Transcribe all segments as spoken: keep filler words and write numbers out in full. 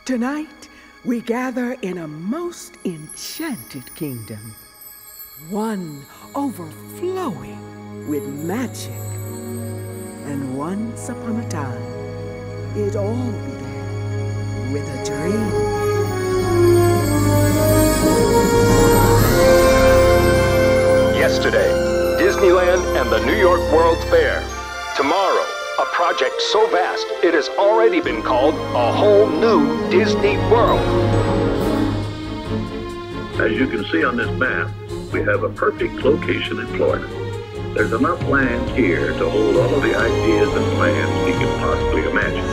Tonight, we gather in a most enchanted kingdom. One overflowing with magic. And once upon a time, it all began with a dream. Yesterday, Disneyland and the New York World's Fair. Tomorrow, a project so vast it has already been called a whole new Disney World. As you can see on this map, we have a perfect location in Florida. There's enough land here to hold all of the ideas and plans we can possibly imagine.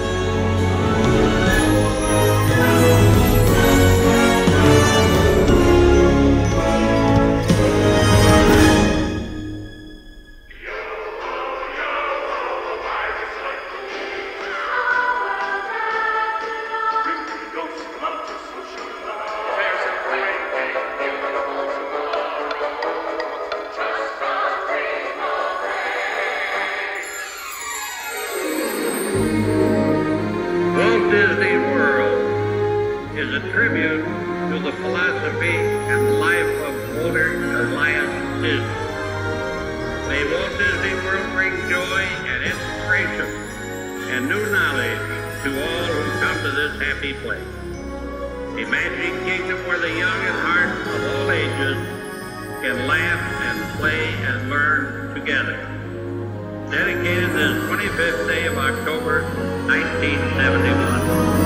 Disney World is a tribute to the philosophy and life of Walter Elias Disney. May Walt Disney World bring joy and inspiration and new knowledge to all who come to this happy place. A magic kingdom where the young at heart of all ages can laugh and play and learn together. Dedicated this twenty-fifth day of October, nineteen seventy-one.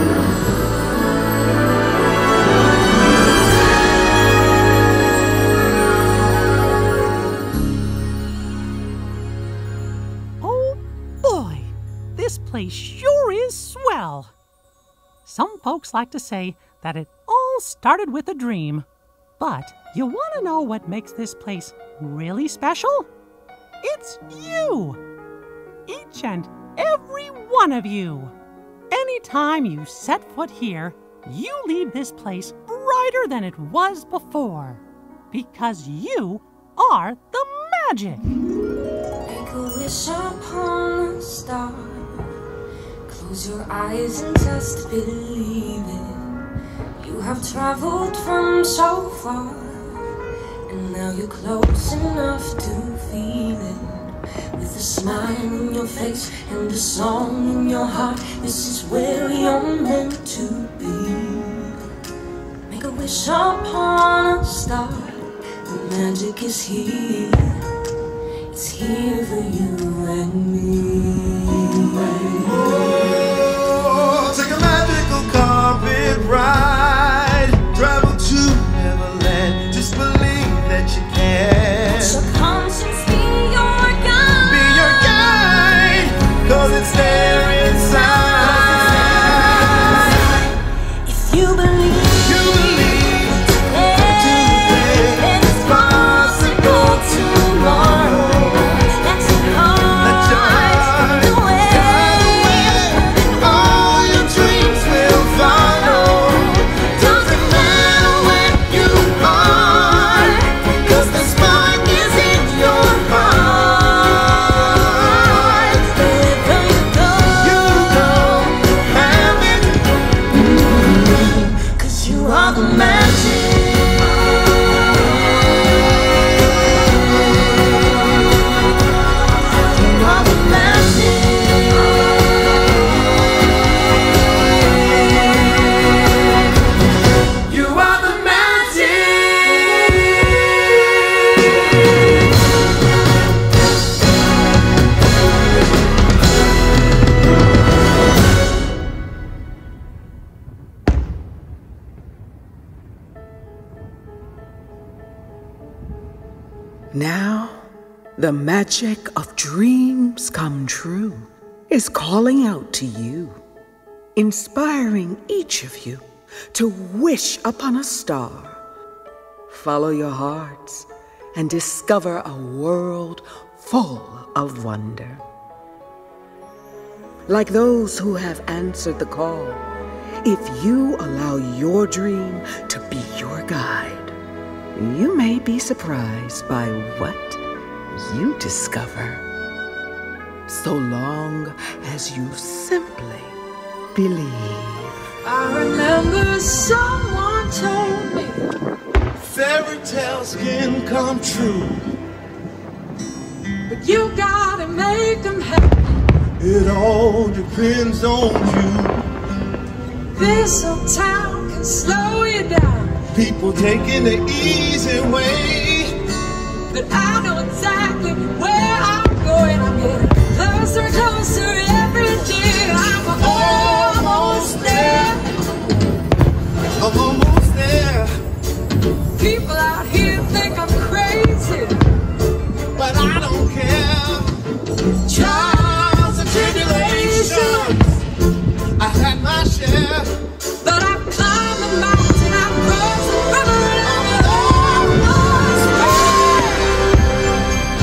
Oh boy, this place sure is swell. Some folks like to say that it all started with a dream. But you want to know what makes this place really special? It's you! Each and every one of you. Anytime you set foot here, you leave this place brighter than it was before. Because you are the magic. Make a wish upon a star. Close your eyes and just believe it. You have traveled from so far, and now you're close enough to feel it. With a smile on your face and a song in your heart, this is where you're meant to be. Make a wish upon a star. The magic is here. It's here for you and me. Oh, take a magical carpet ride. Travel to Neverland. Just believe that you can. Let your conscience be your guide. Be your guide, 'cause it's there inside. If you believe, You believe today, then it's possible tomorrow. That's your heart. Let your heart the way. all your dreams will follow. Doesn't matter where you are, 'cause the spark is in your heart. Wherever you go, You go have it. 'cause you are the magic. You are the magic. You are the magic. Now, the magic of dreams come true is calling out to you, inspiring each of you to wish upon a star. Follow your hearts and discover a world full of wonder. Like those who have answered the call, if you allow your dream to be your guide, you may be surprised by what you discover. So long as you simply believe. I remember someone told me fairy tales can come true, but you gotta make them happen. it all depends on you. This old town can slow you down, People taking the easy way, but I know exactly where I'm going. I'm getting closer and closer every day. I'm almost there. I'm almost there, People out here think I'm crazy, but I don't care. Trials and tribulations, I had my share. but I've climbed the mountain, I've crossed the river, and I'm almost there.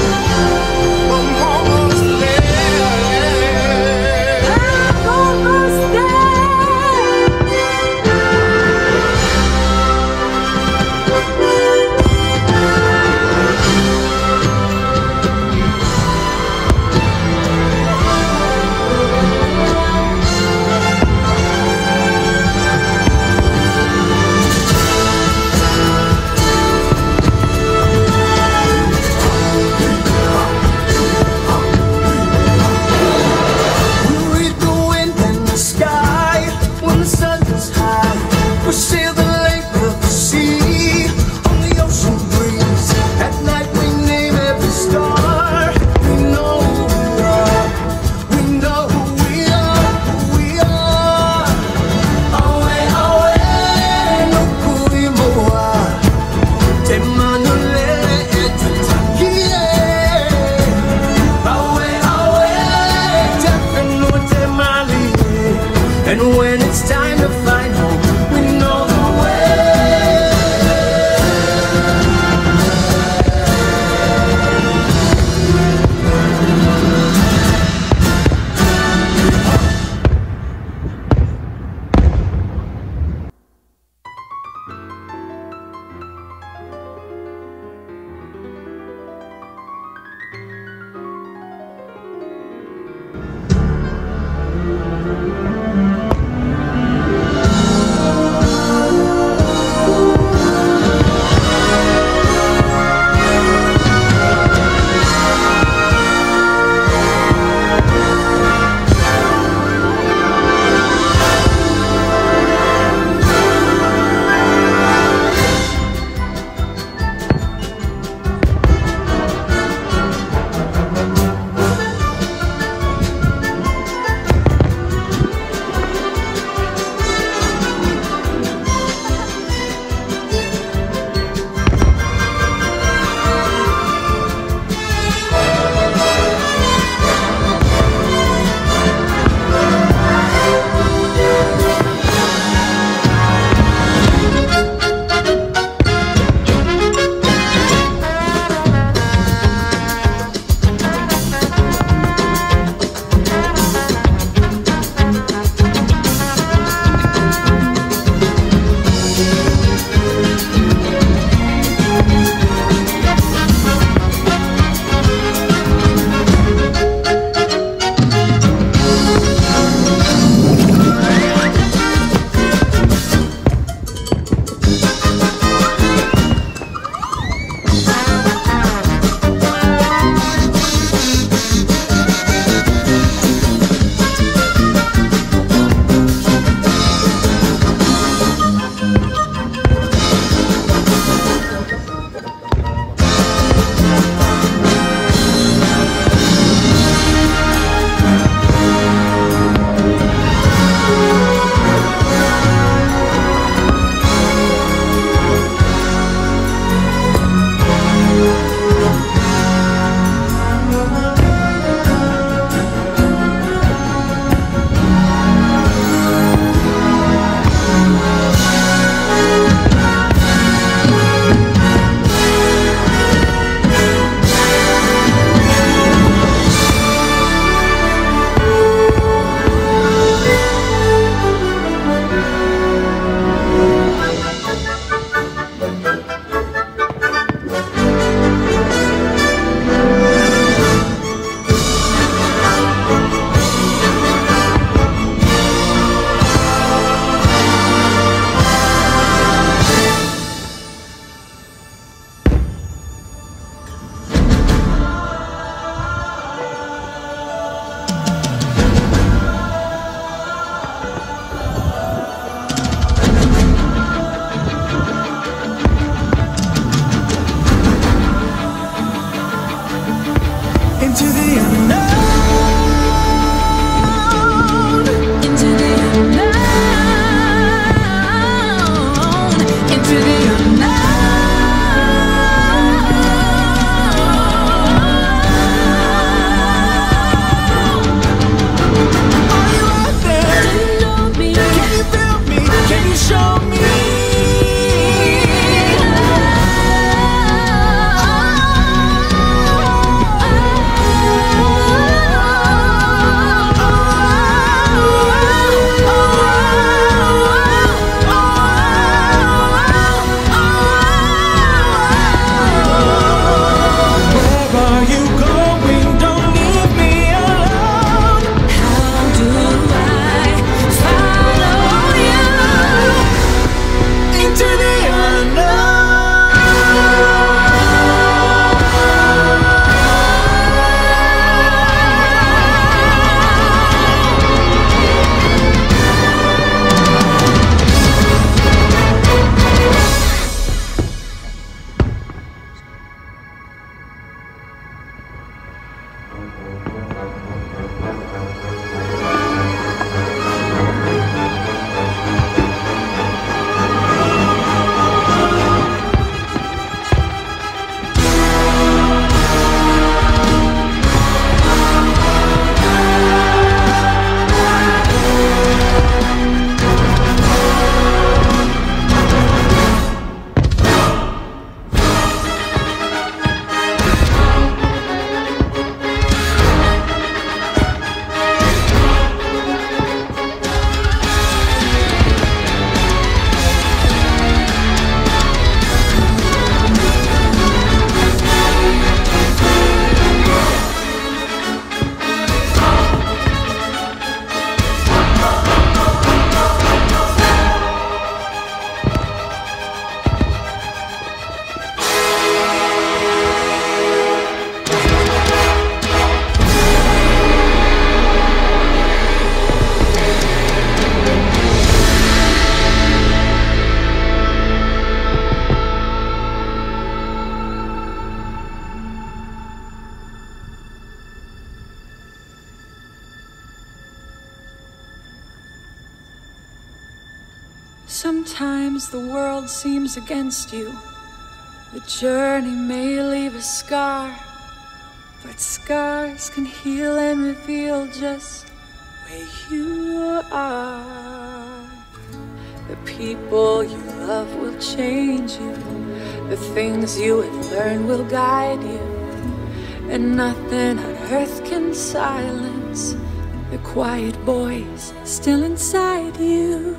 Sometimes the world seems against you. The journey may leave a scar, but scars can heal and reveal just where you are. The people you love will change you. The things you would learn will guide you. And nothing on earth can silence the quiet voice still inside you.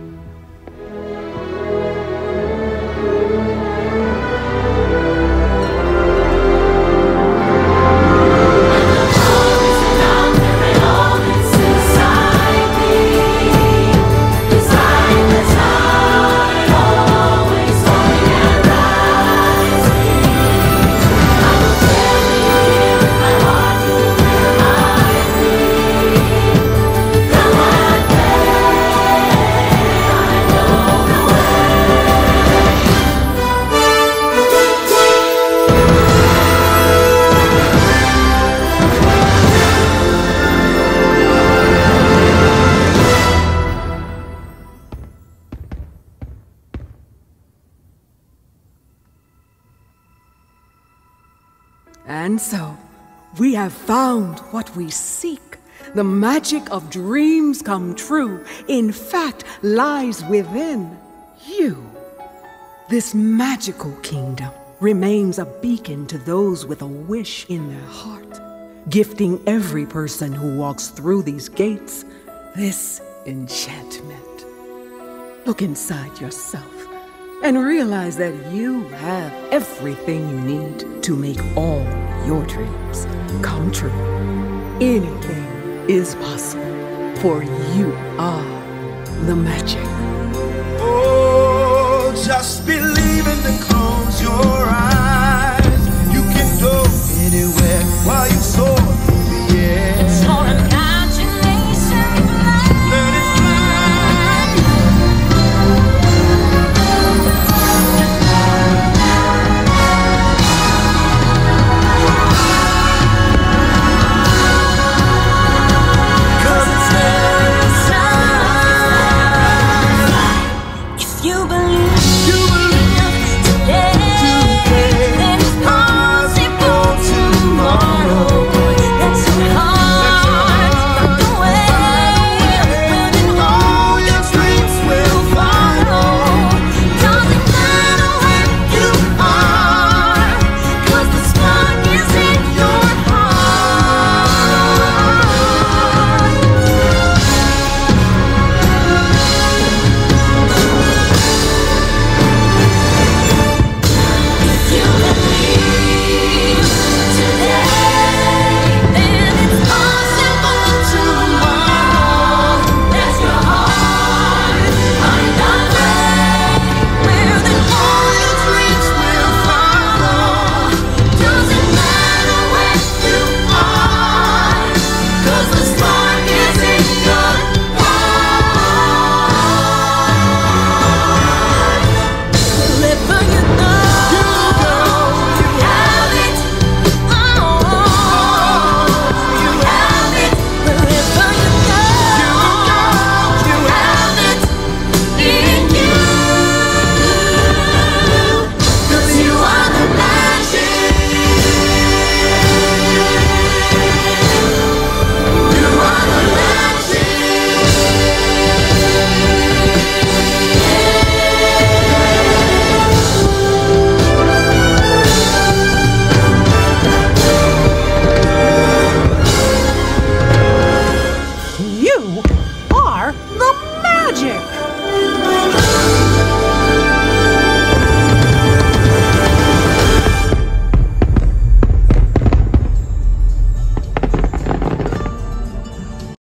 And so, we have found what we seek. The magic of dreams come true, in fact, lies within you. This magical kingdom remains a beacon to those with a wish in their heart, gifting every person who walks through these gates this enchantment. Look inside yourself and realize that you have everything you need to make all your dreams come true. Anything is possible, for you are the magic. Oh, just believe it and close your eyes.